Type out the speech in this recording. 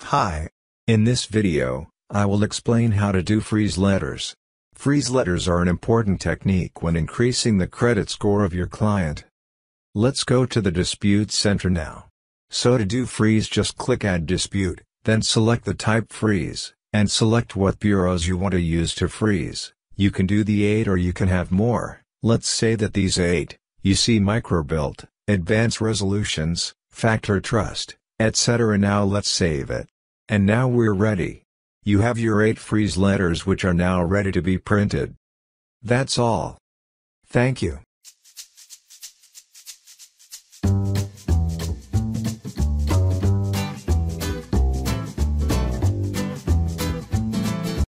Hi. In this video, I will explain how to do freeze letters. Freeze letters are an important technique when increasing the credit score of your client. Let's go to the Dispute Center now. So to do freeze, just click Add Dispute, then select the type freeze, and select what bureaus you want to use to freeze. You can do the 8 or you can have more. Let's say that these 8, you see Microbilt, Advanced Resolutions, Factor Trust, etc. Now let's save it. And now we're ready. You have your 8 freeze letters which are now ready to be printed. That's all. Thank you.